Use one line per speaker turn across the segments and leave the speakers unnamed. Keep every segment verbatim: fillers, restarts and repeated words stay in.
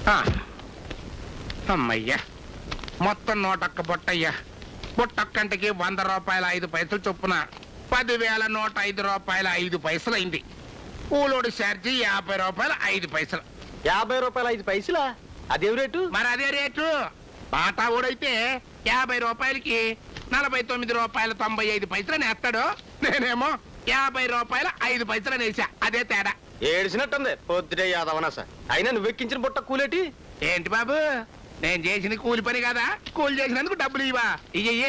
అమ్మయ్యా, మొత్తం నూటొక్క బుట్టయ్యా. బుట్టొక్కంటికి వంద రూపాయల ఐదు పైసలు చొప్పున పదివేల నూట ఐదు రూపాయల ఐదు పైసలు అయింది. కూలోడు ఛార్జీ యాభై రూపాయల ఐదు పైసలు.
యాభై రూపాయల ఐదు పైసలా? అదే రేటు?
మరి అదే రేటు. బాటా ఊడైతే యాభై రూపాయలకి నలభై తొమ్మిది రూపాయల తొంభై ఐదు పైసలు నేస్తాడు. నేనేమో యాభై రూపాయల ఐదు పైసలు నేసా. అదే తేడా.
ఏడిసినట్టుంది పొద్దుటే యాదవనా సార్. అయినా నువ్వెక్కించిన బుట్ట కూలేటి?
ఏంటి బాబు, నేను చేసిన కూలి పని కదా, కూలి చేసినందుకు డబ్బులు ఇవా? ఇయ్యే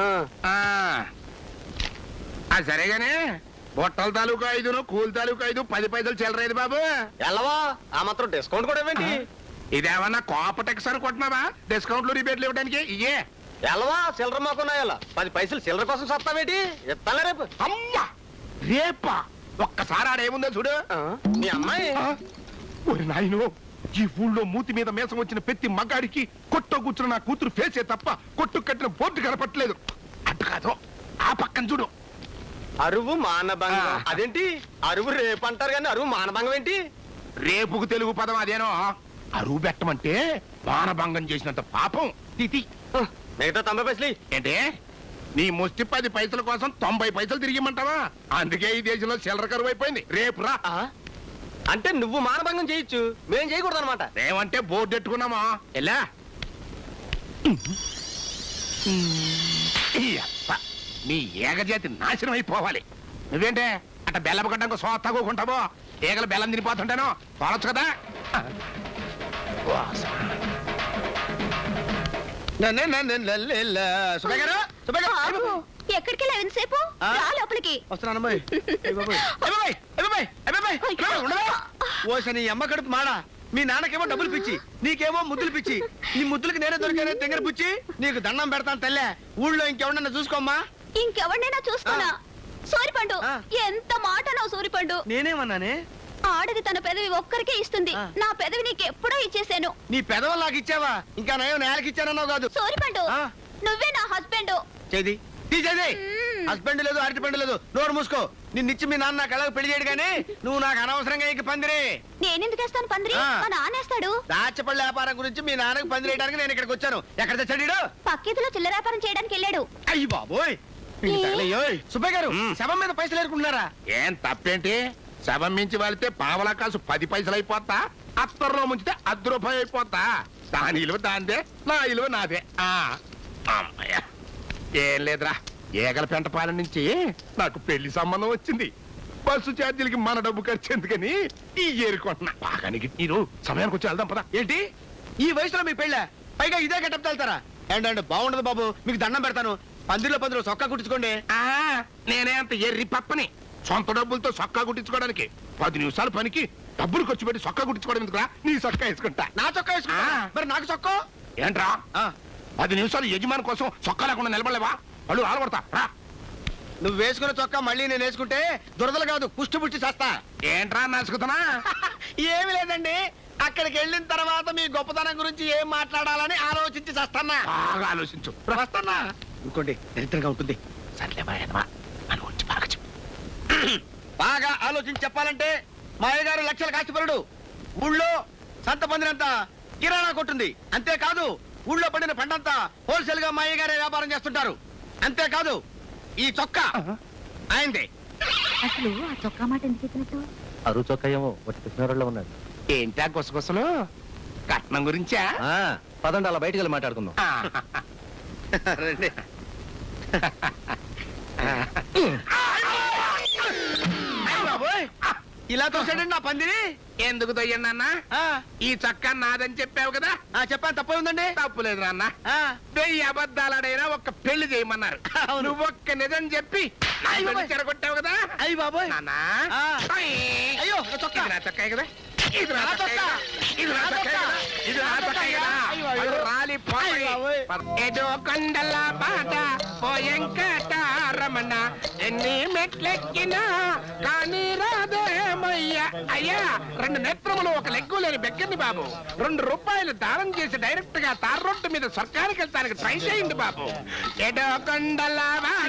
సరేగానే. బొట్టల తాలూకు ఐదును కూలి తాలూకు ఐదు పది పైసలు చిల్లరేది బాబు.
ఎల్లవా ఆ మాత్రం డిస్కౌంట్ కూడా ఇవ్వండి.
ఇదేమన్నా కోపటెక్స్ అనుకుంటున్నావా డిస్కౌంట్లు రిబేట్లు ఇవ్వడానికి? ఇయ్యే
ఎల్లవా చిల్లర మాకున్నాయలా పది పైసలు చిల్లర కోసం సత్తావేటి? ఇస్తాలే రేపు.
అమ్మా రేపా? ఒక్కసారి ఆడేముందో చూడు.
మీ అమ్మాయి
నాయను, ఈ ఊళ్ళో మూతి మీద మేసం వచ్చిన ప్రతి మగాడికి కొట్ట కూర్చున్న నా కూతురు ఫేసే తప్ప కొట్టు కట్టిన బోర్డు కనపట్లేదు. అటు కాదు, ఆ పక్కన చూడు.
అరువు మానభంగం. అదేంటి అరువు రేపు అంటారు కానీ అరువు మానభంగం ఏంటి?
రేపుకు తెలుగు పదం అదేనో. అరువు పెట్టమంటే మానభంగం చేసినంత పాపం. తితి
మిగతా తొంభై పైసలు
ఏంటే? నీ ముష్టి పది పైసల కోసం తొంభై పైసలు తిరిగిమంటావా? అందుకే ఈ దేశంలో చిల్లర కరువు అయిపోయింది. రేపు రా.
అంటే నువ్వు మానభంగం చేయొచ్చు, మేం చేయకూడదు అనమాట.
ఏమంటే బోర్డు ఎట్టుకున్నామా? ఎలా నీ ఏగజాతి నాశనం అయిపోవాలి. నువ్వేంటే అట్ట బెల్లం కట్టడానికి సో తగ్గుకుంటావో? ఏగలు బెల్లం తినిపోతుంటాను తోలచ్చు కదా.
ఎక్కడికి ఎంతసేపు లోపలికి
ఓసని అమ్మ కడుపు మాడా. మీ నాన్నకేమో డబ్బులు పిచ్చి, నీకేమో ముద్దులు పిచ్చి. నీ ముద్దులకి నేనే దొరికానే దగ్గర పుచ్చి. నీకు దండం పెడతాను తల్లే. ఊళ్ళో ఇంకెవడన్నా చూసుకోమ్మా.
ఇంకెవడైనా చూసుకోనా? సూరిపండు ఎంత మాట నావు సూరిపండు.
నేనేమన్నానే?
ఆడది తన పెదవి ఒక్కరికే ఇస్తుంది. నా పెదవి నీకు ఎప్పుడో ఇచ్చేసాను.
నీ పెదవులు నాకు ఇచ్చావా? ఇంకా నయం నేలకి ఇచ్చానన్నావు కాదు.
సూరిపండు నువ్వే నా హస్బెండ్.
చేది తీసేది. హస్బెండ్ లేదు, అరటి పండు లేదు. నోరు మూసుకో. నిన్నిచ్చి మీ నాన్న నాకు ఎలాగో పెళ్లి చేయడు కానీ నువ్వు నాకు అనవసరంగా ఇంక పందిరి.
నేనెందుకు వేస్తాను పందిరి? మా నానేస్తాడు.
దాచపళ్ళ వ్యాపారం గురించి మీ నాన్నకు పందిరి వేయడానికి నేను ఇక్కడికి వచ్చాను. ఎక్కడ తెచ్చాడు?
పక్కిదిలో చిల్లర వ్యాపారం చేయడానికి వెళ్ళాడు.
అయ్యి బాబోయ్. సుబ్బయ్య గారు శవం మీద పైసలు ఏరుకుంటున్నారా?
ఏం తప్పేంటి? శవం మించి వాళ్తే పావలా కాసు పది పైసలు అయిపోతా, అత్తర్లో ముంచితే అర్ధ రూపాయి అయిపోతా. దాని ఇలువ దాందే, నా ఇలువ నాదే. అమ్మయ్య, ఏం లేదురా, ఏగల పెంటపాలెం నుంచి నాకు పెళ్లి సంబంధం వచ్చింది. బస్సు ఛార్జీలకి మన డబ్బు ఖర్చు ఎందుకని ఈ ఏరుకుంటున్నా. బాగానికి మీరు సమయానికి వచ్చి వెళ్దాం పదా.
ఏంటి ఈ వయసులో మీ పెళ్ళ? పైగా ఇదే గెటప్ వెళ్తారా? ఏంటంటే బాగుండదు బాబు, మీకు దండం పెడతాను. పందిరిలో పందిరిలో సొక్కా కుట్టించుకోండి.
నేనే అంత ఎర్రి పప్పని సొంత డబ్బులతో సొక్కా కుట్టించుకోవడానికి పది నిమిషాల పనికి డబ్బులు ఖర్చు పెట్టి సొక్కా కుట్టించుకోవడం ఎందుకురా? నీ సొక్కా వేసుకుంటా.
నా చొక్కా వేసుకుంటా? మరి నాకు చొక్కా
ఏంట్రా? పది నిమిషాలు యజమాని కోసం చొక్కా లేకుండా నిలబడలేవా? వాళ్ళు ఆడబడతా రా.
నువ్వు వేసుకున్న చొక్కా మళ్ళీ నేను వేసుకుంటే దురదలు కాదు పుష్టి పుష్టి చేస్తా.
ఏంట్రా నసుకుతున్నా?
ఏమి లేదండి, అక్కడికి వెళ్ళిన తర్వాత మీ గొప్పతనం గురించి ఏం మాట్లాడాలని ఆలోచించి చేస్తానా.
బాగా ఆలోచించు.
వస్తానా ఇంకోండి, దరిద్రంగా ఉంటుంది.
సర్లే బాగా అని వచ్చి బాగా చెప్పు.
బాగా ఆలోచించి చెప్పాలంటే మా అయ్యగారు లక్షల కాచిపరుడు. ఊళ్ళో సంత పందిరంతా కిరాణా కొట్టుంది. అంతేకాదు ఊళ్ళో పడిన పండంతా హోల్సేల్ గా మా అయ్యగారే వ్యాపారం చేస్తుంటారు. అంతేకాదు ఈ చొక్కా ఆయనదే.
అసలు ఆ చొక్కా మాట ఎందుకు చెప్పినట్టు?
అరువు చొక్కా ఏమో ఒకటి కృష్ణారావులో ఉన్నాడు.
ఏంటా గుసగుసలు? కట్నం గురించా?
పదండి అలా బయటకు వెళ్ళి మాట్లాడుకుందాం.
ఇలా తోసాడండి నా పందిరి.
ఎందుకు తొయ్యండి అన్న? ఈ చొక్కా నాదని చెప్పావు కదా.
చెప్పాను, తప్పే ఉందండి.
తప్పులేదు నాన్న. వెయ్యి అబద్ధాలడైనా ఒక్క పెళ్లి చేయమన్నారు. నువ్వు ఒక్క నిజం చెప్పి చెరగొట్టావు కదా.
అయ్యి బాబోయ్
నాన్న.
అయ్యో చొక్కా
నా చొక్కా కదా. ఇది నా చొక్కా. ఇది నా చొక్కా. ఇది నా చొక్కా కదా. రాలిపోయి ఏదో కొండల బాట పోయంకట రమణ ఎన్ని మెట్లెక్కినా కానీ రాదేమయ్య అయ్యా రెండు నేత్రములు ఒక లెగ్గు లేని బెక్కని బాబు. రెండు రూపాయలు దానం చేసి డైరెక్ట్ గా తార్ రోడ్డు మీద సర్కారుకి వెళ్తానికి ట్రై చేయండి బాబు. ఎడో కొండల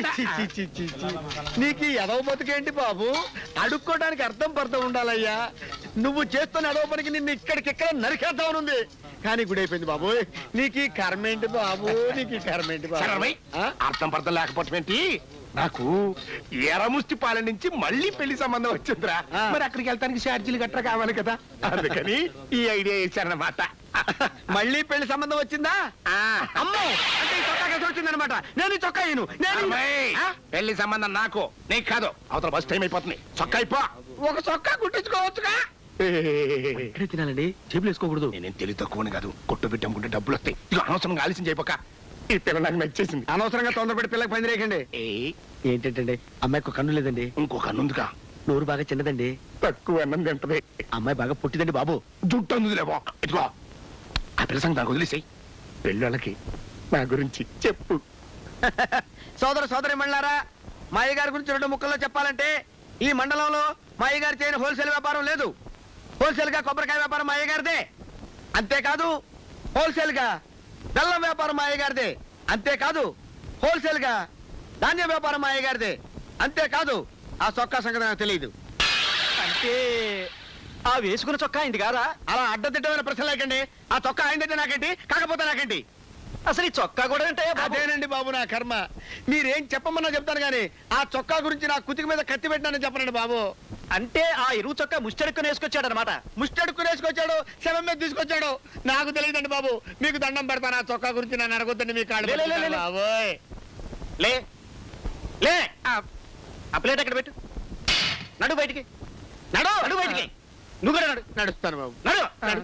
నీకు ఎదవ బతుకేంటి బాబు? అడుక్కోవడానికి అర్థం పర్థం ఉండాలయ్యా. నువ్వు చేస్తున్న ఎదవ పనికి నిన్ను ఇక్కడికిక్కడ నరికేద్దామనుంది. కానీ గుడైపోయింది బాబు. నీకు కర్మేంటి బాబు? నీకు కర్మేంటి బాబు?
అర్థం పర్థం లేకపోవటం ఏంటి? నాకు ఎరముష్టి పాలెం నుంచి మళ్ళీ పెళ్లి సంబంధం వచ్చిందిరా. మరి అక్కడికి వెళ్తానికి ఛార్జీలు గట్రా కావాలి కదా, అందుకని ఈ ఐడియా ఇచ్చారన్నమాట.
మళ్ళీ పెళ్లి సంబంధం వచ్చిందా? అమ్మో, అంటే ఈ చొక్కా కేసు వచ్చిందనమాట. నేను ఈ చొక్కా ఇను.
పెళ్లి సంబంధం నాకు నీకు కాదు. అవతల బస్ టైం అయిపోతుంది. చొక్కా అయిపో. ఒక చొక్కా కుట్టించుకోవచ్చుగా.
తినాలండి, చేపులు వేసుకోకూడదు.
నేనేం తెలివి తక్కువని కాదు. కొట్టు పెట్టాముకుంటే డబ్బులు వస్తాయి. ఇక అనవసరంగా ఆలస్యం చేయపోక. ఈ పిల్ల నాకు నచ్చేసింది.
అనవసరంగా తొందరపడి పిల్లకి పని రేయకండి. ఏంటంటే అమ్మాయికి కన్ను లేదండి.
ఇంకో కన్నుందిగా.
నోరు బాగా చిన్నదండి.
తక్కువ అన్నం తింటది.
అమ్మాయి బాగా పుట్టిదండి బాబు.
జుట్టు అందులేవో. ఇదిగో ఆ పిల్ల సంగతి నాకు వదిలేసాయి. పెళ్ళోళ్ళకి నా గురించి చెప్పు.
సోదర సోదరి మండలారా, మా అయ్య గారి గురించి రెండు ముక్కల్లో చెప్పాలంటే ఈ మండలంలో మా అయ్య గారు చేయని హోల్సేల్ వ్యాపారం లేదు. హోల్సేల్ గా కొబ్బరికాయ వ్యాపారం మా అయ్య గారిదే. అంతేకాదు హోల్సేల్ గా బెల్లం వ్యాపారం మా అయ్య గారిదే. అంతేకాదు హోల్సేల్ గా ధాన్యం వ్యాపారం మా అయ్య గారిదే. అంతేకాదు ఆ చొక్కా సంగతి నాకు తెలియదు.
అంటే ఆ వేసుకున్న చొక్కా అయింది కాదా?
అలా అడ్డదిడ్డమైన ప్రశ్న లేకండి. ఆ చొక్కా అయిందంటే నాకేంటి, కాకపోతే నాకేంటి?
అసలు ఈ చొక్కా కూడా అంటే
అదేనండి బాబు నా కర్మ. మీరేం చెప్పమన్నా చెప్తాను గానీ ఆ చొక్కా గురించి నా కుతికి మీద కత్తి పెట్టినానని చెప్పనండి బాబు.
అంటే ఆ ఇరువు చొక్కా ముష్టడుక్కుని వేసుకొచ్చాడు అనమాట.
ముష్టడుక్కుని వేసుకొచ్చాడు, శవం మీద తీసుకొచ్చాడు. నాకు తెలియదండి బాబు. మీకు దండం పెడతాను. ఆ చొక్కా గురించి నన్ను అడగొద్దండి. మీ కాళ్ళు బాబోయ్.
లే లే ఆ ప్లేట్ అక్కడ పెట్టు. నడు బయటికి. నడు నడు బయటికి. నువ్వు కూడా నడు.
నడుస్తాను బాబు.
నడు నడు.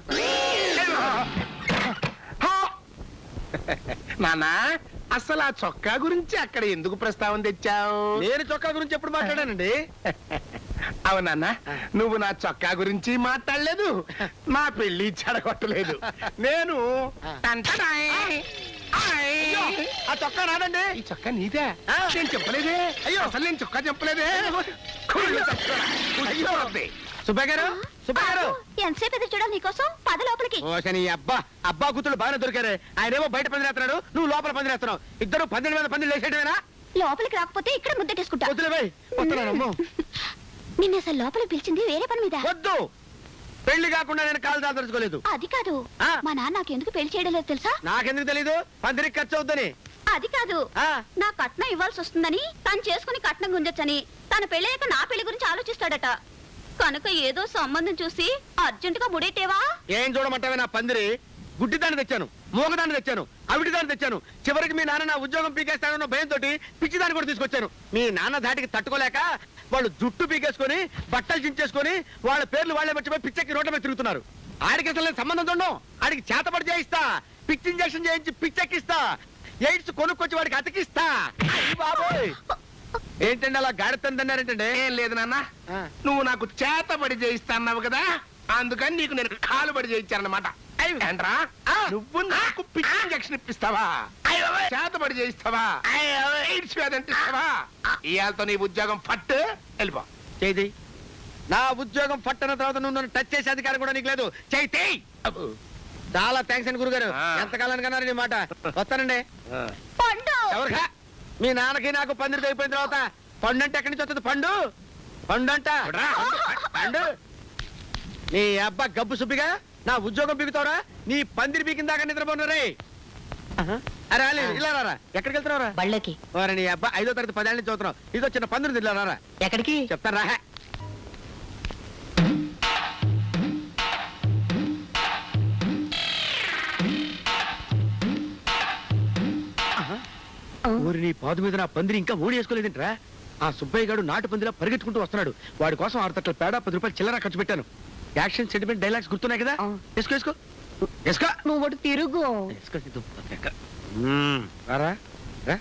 నానా, అసలు ఆ చొక్కా గురించి అక్కడ ఎందుకు ప్రస్తావన తెచ్చావు?
నేను చొక్కా గురించి ఎప్పుడు మాట్లాడానండి?
అవునన్నా, నువ్వు నా చొక్కా గురించి మాట్లాడలేదు, నా పెళ్లి చెడగొట్టలేదు. నేను
ఆ చొక్కా రాదండి.
ఈ చొక్కా నీదే. నేను చెప్పలేదే. అయ్యో, అసలు నేను చొక్కా చెప్పలేదే.
సుబ్బయ్య గారు, సుబ్బయ్య గారు,
ఎంతసేపు ఎదురు చూడాలి నీకోసం? పద లోపలికి.
ఓసని అబ్బా అబ్బా కూతురు బాగానే దొరికారే. ఆయనేమో బయట పందిరేస్తున్నాడు, నువ్వు లోపల పందిరేస్తున్నావు. ఇద్దరు పందిరి మీద పందిరి వేసేయడమేనా?
లోపలికి రాకపోతే ఇక్కడ ముద్దటేసుకుంటా.
వద్దులే, వస్తున్నానమ్మో.
నిన్న అసలు లోపలికి పిలిచింది వేరే పని మీద.
వద్దు, పెళ్లి కాకుండా నేను కాలు దాదలుచుకోలేదు.
అది కాదు, మా నాన్న నాకు ఎందుకు పెళ్లి చేయడం లేదు తెలుసా?
నాకెందుకు తెలీదు? పందిరికి ఖర్చు అవుద్దని.
అది కాదు, నా కట్నం ఇవ్వాల్సి వస్తుందని, తను చేసుకుని కట్నం గుంజొచ్చని, తన పెళ్ళయ్యాక నా పెళ్లి గురించి ఆలోచిస్తాడట. కనుక ఏదో సంబంధం చూసి అర్జెంట్ గా ముడేటేవా?
ఏం చూడమంటావే నా పందిరి? గుడ్డిదాన్ని తెచ్చాను, మూగదాన్ని తెచ్చాను, అవిటిదాన్ని తెచ్చాను. చివరికి మీ నాన్న నా ఉద్యోగం పీకేస్తాడన్న భయంతో పిచ్చిదాన్ని కూడా తీసుకొచ్చాను. మీ నాన్న ధాటికి తట్టుకోలేక వాళ్ళు జుట్టు పీకేసుకొని బట్టలు చించేసుకొని వాళ్ళ పేర్లు వాళ్ళే మర్చిపోయి పిచ్చెక్కి రోడ్ల మీద తిరుగుతున్నారు. ఆడికి అసలు నేను సంబంధం చూడను. ఆడికి చేతపడి చేయిస్తా, పిచ్చి ఇంజక్షన్ చేయించి పిచ్చెక్కిస్తా, ఎయిడ్స్ కొనుక్కొచ్చి వాడికి అతికిస్తా. బాబోయ్, ఏంటండి అలా గాడితందన్నారేంటండి?
ఏం లేదు నాన్న, నువ్వు నాకు చేతబడి చేయిస్తా అన్నావు కదా, అందుకని నీకు నేను కాలు బడి చేయించానమాట. ఏంట్రా, నువ్వు నాకు పిచ్చి ఇంజక్షన్ ఇప్పిస్తావా? చేతబడి చేయిస్తావా? ఎయిడ్స్ వ్యాధి అంటిస్తావా? ఇవాళతో నీ ఉద్యోగం పట్టు, వెళ్ళిపో.
చేయి. నా ఉద్యోగం పట్టన తర్వాత నువ్వు నన్ను టచ్ చేసే అధికారం కూడా నీకు లేదు. చేయి. చాలా థ్యాంక్స్ అండి గురుగారు. ఎంతకాలానికి అన్నారు నీ మాట. వస్తానండి. ఎవరికా? మీ నాన్నకి నాకు పందిరి అయిపోయిన తర్వాత పండు అంటే ఎక్కడి నుంచి వస్తుంది? పండు పండు అంట పండు. నీ అబ్బా గబ్బు సుబ్బిగా నా ఉద్యోగం పీకుతావురా? నీ పందిరి పీకిన దాకా నిద్రపోన్నారే. అరే ఇలా రారా. ఎక్కడికి వెళ్తున్నావురా?
బళ్ళకి.
నీ అబ్బా ఐదో తరగతి పదేళ్ళ నుంచి చదువుతున్నావు. ఇదో చిన్న పందిరి ఇలా రారా.
ఎక్కడికి
చెప్తారా? ఊరి నీ పాదు మీద నా పందిరి ఇంకా ఓడి వేసుకోలేదంటరా. ఆ సుబ్బయ్య గారు నాటు పందిలా పరిగెత్తుకుంటూ వస్తున్నాడు. వాడి కోసం ఆరు తట్ల పేడ పది రూపాయలు చిల్లర ఖర్చు పెట్టాను. యాక్షన్ సెంటిమెంట్ డైలాగ్స్ గుర్తున్నాయి కదా? వేసుకో వేసుకో వేసుకో.
నువ్వు ఒకటి తిరుగు.
రారా రా.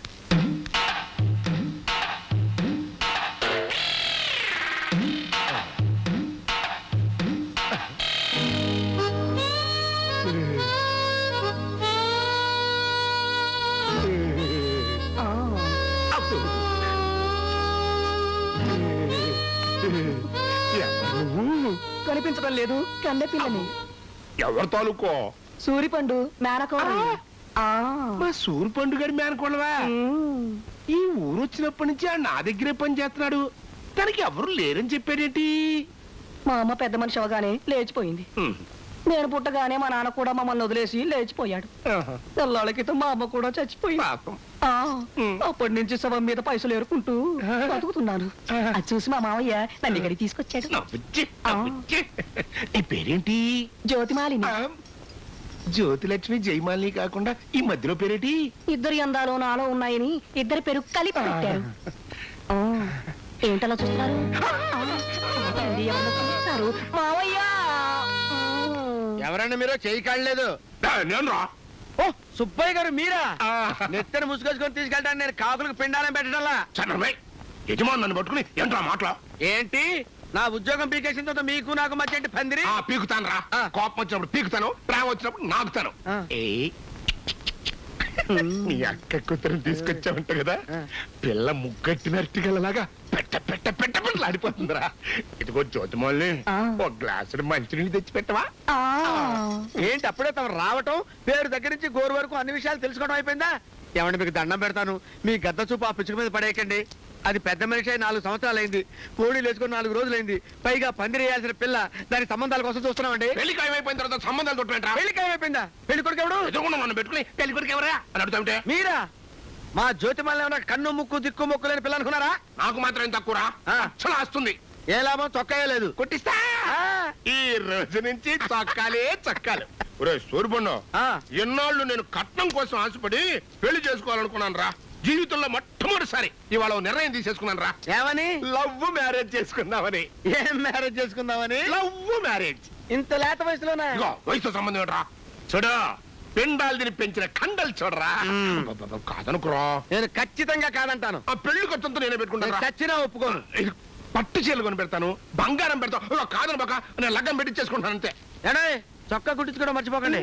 కనిపించడం లేదు కన్నె పిల్లని.
ఎవరు తాలూకో?
సూరిపండు మేనకోడలు. ఆ
మా సూరు పండు గారి మేనకోళ్ళవా?
ఉమ్.
ఈ ఊరు వచ్చినప్పటి నుంచి ఆ నా దగ్గరే పని చేస్తున్నాడు. తనకి ఎవరు లేరని చెప్పాడేంటి?
మా అమ్మ పెద్ద మనిషి అవగానే లేచిపోయింది. నేను పుట్టగానే మా నాన్న కూడా మమ్మల్ని వదిలేసి లేచిపోయాడు. తెల్లాళ్ళ క్రితం మా అమ్మ కూడా చచ్చిపోయింది.
పాపం.
ఆ, అప్పటి నుంచి శవం మీద పైసలు ఏరుకుంటూ బతుకుతున్నాను. అది చూసి మా మావయ్య నన్ను ఇక్కడికి తీసుకొచ్చాడు.
నవ్వుచ్చి, నవ్వుచ్చి. నీ పేరేంటి?
జ్యోతిమాలిని.
ఆ, జ్యోతిలక్ష్మి జయమాలిని కాకుండా ఈ మధ్యలో పేరేటి?
ఇద్దరి అందాలు నాలో ఉన్నాయని ఇద్దరి పేరు కలిపి పెట్టారు. ఆ, ఏంటలా చూస్తున్నారు? ఆ, ఏంటి ఎవరో చూస్తున్నారు? మావయ్య.
ఎవరండి మీరు? చేయి కాడలేదు.
నేను రా.
ఓ సుబ్బయ్య గారు మీరా?
ఆ.
నెత్తని ముసుగొచ్చుకొని తీసుకెళ్ళడానికి నేను కాకులకు పిండాలని పెట్టడంలా.
చంద్రబాయ్ యజమాని నన్ను పట్టుకుని ఏంట్రా మాటలు?
ఏంటి నా ఉద్యోగం పీకేసిన తర్వాత మీకు నాకు మధ్య ఏంటి పందిరి?
ఆ పీకుతాను రా.
ఆ.
కోపం వచ్చినప్పుడు పీకుతాను, ప్రేమ వచ్చినప్పుడు నాకుతాను.
ఆ.
ఏ నీ అక్క కూతురు తీసుకొచ్చావంట కదా,
ఆ.
పిల్ల ముగ్గట్టినట్టుగలలాగా పెట్ట పెట్ట పెట్ట పెట్ట ఆడిపోతుందిరా. ఇదిగో జ్యోతిమల్ని
ఆ.
ఒక గ్లాసుడు మంచినీళ్ళు తెచ్చి పెట్టవా?
ఆ,
ఏంటి అప్పుడే తమ రావటం, పేరు దగ్గర నుంచి గోరు వరకు అన్ని విషయాలు తెలుసుకోవడం అయిపోయిందా? ఏమంటే మీకు దండం పెడతాను, మీ గద్ద చూపు ఆ పిచ్చుక మీద పడేయకండి. అది పెద్ద మనిషి అయి నాలుగు సంవత్సరాలు అయింది, కోడి లేచుకొని నాలుగు రోజులైంది. పైగా పందిరి వేయాల్సిన పిల్ల, దాని సంబంధాల కోసం చూస్తున్నామండి.
పెళ్లి ఖాయమైపోయిన తర్వాత సంబంధాలు తొట్టుకుంటా.
పెళ్లి ఖాయమైపోయిందా? పెళ్లి కొడుకు ఎవడు?
ఎదురుకుండా నన్ను పెట్టుకుని పెళ్లి కొడుకు ఎవరా అని అడుగుతాంటే
మీరా? మా జ్యోతిమల్లి ఏమన్నా కన్ను ముక్కు దిక్కు ముక్కు లేని పిల్ల అనుకున్నారా?
నాకు మాత్రం ఏం తక్కువరా?
ఆ.
అసలు వస్తుంది.
ఏ లాభం, చొక్కాయే లేదు.
కొట్టిస్తా.
ఆ.
ఈ రోజు నుంచి చొక్కాలే చొక్కాలు. ఒరే సూర్యపండు,
ఆ.
ఎన్నాళ్ళు నేను కట్నం కోసం ఆశపడి పెళ్లి చేసుకోవాలనుకున్నాను రా. జీవితంలో మొట్టమొదటిసారి ఇవాళ ఓ నిర్ణయం తీసేసుకున్నాను రా.
ఏమని?
లవ్ మ్యారేజ్ చేసుకుందామని.
ఏం మ్యారేజ్ చేసుకుందామని?
Love marriage.
ఇంత లేత వయసులోనా?
ఇగో వయసుతో సంబంధం ఏంట్రా? చూడు, పిండాలు తిని పెంచిన కండలు చూడరా.
మ్మ్.
అబ్బబ్బబ్బ, కాదనుకురా.
నేను ఖచ్చితంగా కాదంటాను.
ఆ పెళ్లి ఖర్చంతో నేనే
నేను
పెట్టుకుంటాను.
చచ్చినా ఒప్పుకోను.
ఇది పట్టు చీరలు కొని పెడతాను, బంగారం పెడతాను. ఇగో కాదని బాక నేను లగ్గం పెట్టించేసుకుంటాను అంతే.
ఏడే చొక్కా కుట్టించుకోవడం మర్చిపోకండి.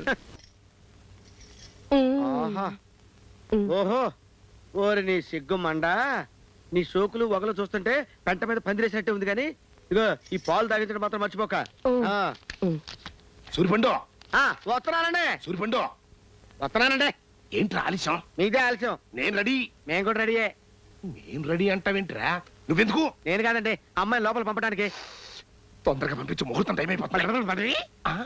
ఆహా. ఓహో, ఓరి నీ సిగ్గు మండా, నీ సోకులు వగలు చూస్తుంటే పెంట మీద పందిరేసినట్టే ఉంది కానీ ఇగో ఈ పాలు తాగించడం మాత్రం మర్చిపోక. ఆ.
సూర్యపండు,
ఆ, వస్తున్నానండి.
సూర్యపండు,
వస్తున్నానండి.
ఏంట్రా ఆలస్యం?
మీదే ఆలస్యం.
నేను రెడీ.
మేము కూడా రెడీయే.
నేను రెడీ అంటావేంట్రా? నువ్వెందుకు?
నేను కాదండి, అమ్మాయిని లోపల పంపడానికి.
తొందరగా పంపించు, ముహూర్తం టైం అయిపోతుంది. ఆ?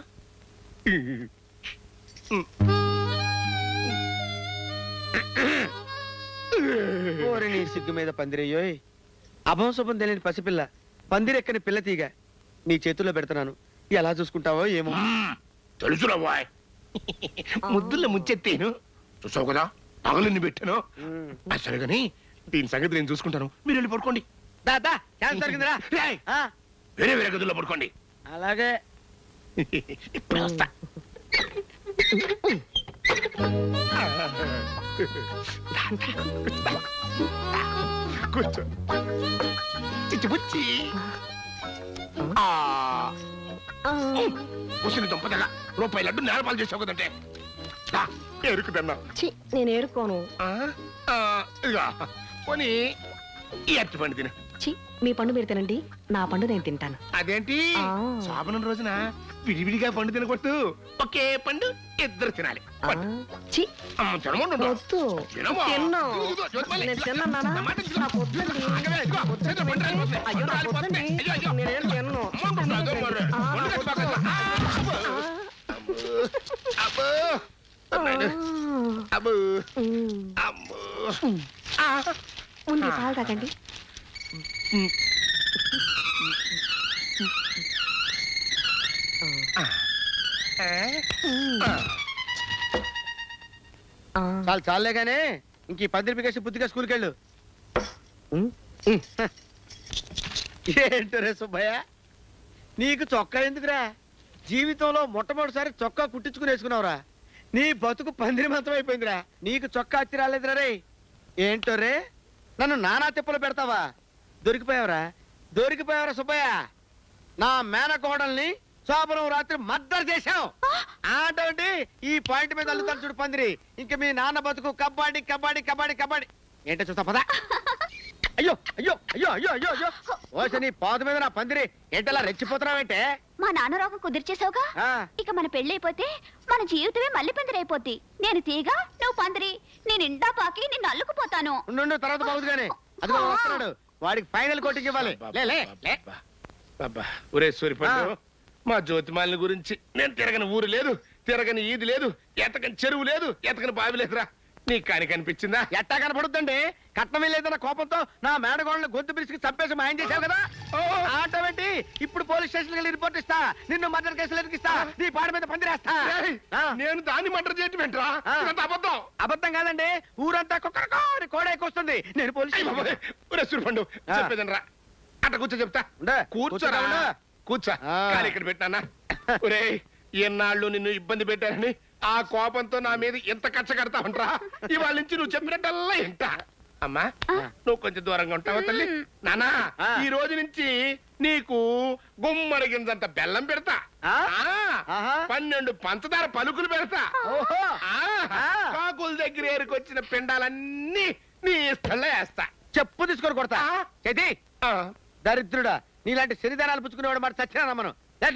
ఓరి నీ సిగ్గు మీద పందిరయ్యోయ్, అభం శుభం తెలియని పసిపిల్ల, పందిరెక్కని పిల్ల తీగ నీ చేతుల్లో పెడుతున్నాను. ఎలా చూసుకుంటావో ఏమో.
మ్మ్. తెలుసురా బాయ్, ముద్దుల్లో ముంచెత్తేను చూసావు కదా, పగలుని పెట్టాను.
ఉమ్.
ఆ, సరే గాని దీని సంగతి నేను చూసుకుంటాను, మీరు వెళ్ళి పడుకోండి.
దా, దా, ఛాన్స్ దొరికిందిరా.
రేయ్,
ఆ,
వేరే వేరే గదుల్లో పడుకోండి.
అలాగే.
ఇప్పుడు వస్తా. కూర్చో. చిచ్చుబుచ్చి. ముసిన దుంపదగా రూపాయి లడ్డు నేలపాలు చేసావు కదంటే ఎరుకుదన్నా.
నేను ఏరుకోను.
ఇదిగా పోనీ ఈ అరటి పండు తిన.
చి, మీ పండు మీరు తినండి, నా పండు నేను తింటాను.
అదేంటి
ఆ.
శోభనం రోజున విడివిడిగా పండు తినకూడదు, ఒకే పండు ఇద్దరు తినాలి.
ఆ, చి,
అమ్మ, తినమంటు
వద్దు.
తినమా?
తిన్ను.
ఇదిగో, జ్యోతిమల్లి.
నేను తిన్నాను నాన్న.
నా మాట విను.
నాకు వద్దండి.
ఆగవే, ఇదిగో, చేతిలో పండు రాలిపోతుంది.
అయ్యో,
పండు
నాకు
రాలిపోతుంది.
వద్దండి.
అయ్యో, అయ్యో.
నేనేం తిన్ను.
అమ్మ, ఉండదు మరి.
ఆ,
పండు
నాకు
తెచ్చుకోక.
వద్దు.
ఆ, అబ్బో. అబ్బో. అబ్బో.
ఉమ్.
అమ్మో.
ఆ, ఉంది, పాలు తాగండి. ఆ.
చాలు చాలే గానే ఇంక ఈ పందిరి పికేసి బుద్ధిగా స్కూల్కి వెళ్ళు. ఏంటో రే సుబ్బయ్య, నీకు చొక్కా ఎందుకురా? జీవితంలో మొట్టమొదటిసారి చొక్కా కుట్టించుకుని వేసుకున్నావురా. నీ బతుకు పందిరి మంతం అయిపోయిందిరా. నీకు చొక్కా అచ్చి రాలేదురా రే. ఏంటో రే, నన్ను నానా తిప్పలు పెడతావా? దొరికిపోయావరా, దొరికిపోయావరా సుబ్బయ్య. నా మేనకోడల్ని శోభనం రాత్రి మద్దరు చేశావు. ఆటోటి ఈ పాయింట్ మీద అల్లుతాను చూడు పందిరి. ఇంక మీ నాన్న బతుకు కబడ్డీ కబడ్డీ కబడ్డీ కబడ్డీ. ఏంటో చూస్తా పదా. అయ్యో అయ్యో అయ్యో అయ్యో అయ్యో అయ్యో ఓసే నీ పాదు మీద నా పందిరి ఏంటలా రెచ్చిపోతున్నావంటే
మా నాన్న రోగం కుదిర్చేసావుగా ఇక మన పెళ్ళైపోతే మన జీవితమే మళ్ళీ పందిరైపోద్ది. నేను తీగ నువ్వు పందిరి, నేను ఇండా పాకి నిన్ను అల్లుకుపోతాను.
ఉండు తర్వాత బాగుంది కానీ అదిగో వస్తున్నాడు, వాడికి ఫైనల్ కోటింగ్ ఇవ్వాలి. లే లే లే
అబ్బా ఒరే సూరిపండు, మా జ్యోతిమాలిని గురించి నేను తిరగని ఊరు లేదు, తిరగని ఈది లేదు, ఎతకని చెరువు లేదు, ఎతకని బావి లేదురా. నీకు కాని కనిపించిందా?
ఎట్టా కనపడుద్దండి. కట్నమే లేదన్న కోపంతో నా మేడగోళ్ళని గొంతు పిలిచి చంపేసి మాయం చేశావు కదా. ఆటోమేటి ఇప్పుడు పోలీస్ స్టేషన్ వెళ్ళి రిపోర్ట్ ఇస్తా, నిన్ను మర్డర్ కేసులు ఎదిగిస్తా, నీ పాడ మీద పందిరేస్తా.
నేను దాన్ని మర్డర్ చేయటం ఏంట్రా? అబద్ధం.
అబద్ధం కాదండి, ఊరంతా కుక్కరకో కోడెక్కొస్తుంది. నేను పోలీస్
సూరిపండు చెప్పేదనరా, అట్ట కూర్చో చెప్తా. కూర్చోరా, కూర్చో. కానీ ఇక్కడ పెట్టినా ఒరే, ఎన్నాళ్ళు నిన్ను ఇబ్బంది పెట్టారని ఆ కోపంతో నా మీద ఎంత కచ్చ కడతా ఉంటా. ఇవాళ నుంచి నువ్వు చెప్పినట్టల్లా ఇంట. అమ్మా నువ్వు కొంచెం దూరంగా ఉంటావా తల్లి? నానా ఈ రోజు నుంచి నీకు గుమ్మడిగింజంత బెల్లం పెడతా, పన్నెండు పంచదార పలుకులు పెడతా, కాకుల దగ్గర ఏరుకొచ్చిన పిండాలన్నీ నీ ఇష్టంలో వేస్తా.
చెప్పు తీసుకొని కొడతా. చేతి దరిద్రుడా, నీలాంటి శనిదానాలు పుచ్చుకునేవాడు మరి చచ్చినా మనం.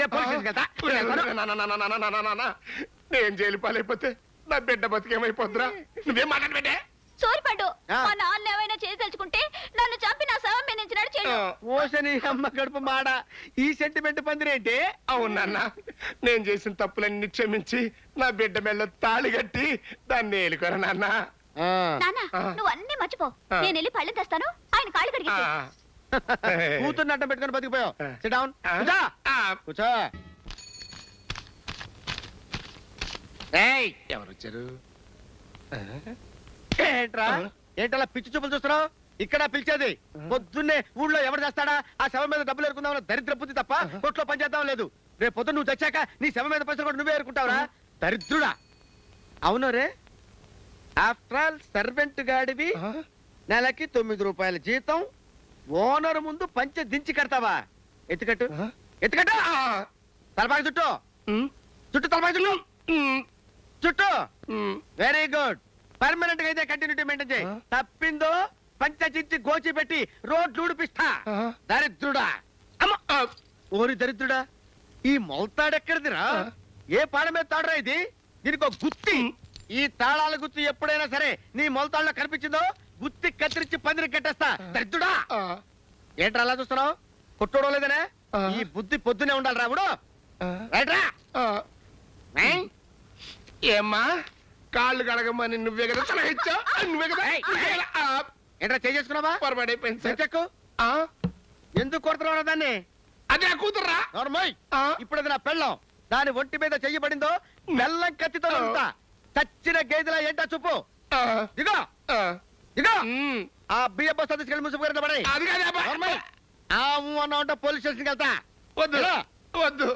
నేను జైలు పాలైపోతే నా బిడ్డ బతికేమైపోద్దురా? నువ్వేం మాట్లాడబెట్టే?
సోరిపడ్డు, మా నాన్న ఏమైనా చేసి తెలుసుకుంటే నన్ను చంపి నా శవం మీద నుంచి నడిచేడు.
ఓసని అమ్మ గడుపు మాడ, ఈ సెంటిమెంట్ పందిరేంటి?
అవునన్న, నేను చేసిన తప్పులన్నీ క్షమించి నా బిడ్డ మెల్ల తాళి కట్టి దాన్ని ఏలుకోరా నాన్న.
నాన్న నువ్వు అన్ని మర్చిపో, నేను వెళ్ళి పళ్ళెం తెస్తాను, ఆయన కాళ్ళు కడిగి.
కూతుర్ని అడ్డం పెట్టుకుని బతికిపోయావు. SIT down. కూర్చో.
ఎవరు వచ్చారు?
ఏంట్రా ఏంటలా పిచ్చి చూపులు చూస్తున్నావు? ఇక్కడ పిలిచేది పొద్దున్నే ఊళ్ళో ఎవరు చేస్తాడా ఆ శవం మీద డబ్బులు ఏరుకుందామని దరిద్ర బుద్ధి తప్ప కొట్లో పనిచేద్దాం లేదు. రేపు పొద్దున్న నువ్వు తెచ్చాక నీ శవం మీద పైసలు కూడా నువ్వే ఏరుకుంటావురా దరిద్రుడా. అవును రే, ఆఫ్టర్ ఆల్ సర్వెంట్ గాడివి, నెలకి తొమ్మిది రూపాయల జీతం, ఓనర్ ముందు పంచె దించి కడతావా? ఎత్తుకట్టు ఎత్తుకట్టు. తలపాకి చుట్టూ చుట్టూ తలపాకి చుట్టూ చుట్టూ. Very good. పర్మనెంట్ గా అయితే కంటిన్యూటీ మెయింటైన్ చేయి. తప్పిందో పంచె చించి గోచి పెట్టి రోడ్లు ఊడిపిస్తా. దరిద్రుడా. ఓరి దరిద్రుడా, ఈ మొలతాడెక్కడిదిరా? ఏ పాడ మీద తాడరా ఇది? దీనికి ఒక గుత్తి. ఈ తాళాల గుత్తి ఎప్పుడైనా సరే నీ మొలతాడులో కనిపించిందో గుత్తి కత్తిరించి పందిరి కట్టేస్తా. దరిద్రుడా. ఏంట్రా అలా చూస్తున్నావు? కొట్టుడో లేదనే? ఈ బుద్ధి పొద్దునే ఉండాలి రావుడు. రైట్ రా.
ఏమ్మా కాళ్ళు కడగమని నువ్వే కదా సలహా ఇచ్చావు? నువ్వే కదా.
ఏంట్రా చేసుకున్నావా?
పొరపాటైపోయింది సార్.
చెక్కు ఎందుకు కొడుతున్నావు దాన్ని?
అదే కూతుర్రా.
ఇప్పుడు అది నా పెళ్ళం. దాని ఒంటి మీద చెయ్యబడిందో మెల్లం కత్తితో ఉంటా. చచ్చిన గేదెలా ఏంటా చూపు. దిగో దిగో. ఆ బియ్య బస్తా తీసుకెళ్ళి ముసుగు పడే.
అది కాదు
అన్నా ఉంటే పోలీస్ స్టేషన్కి వెళ్తా.
వద్దు.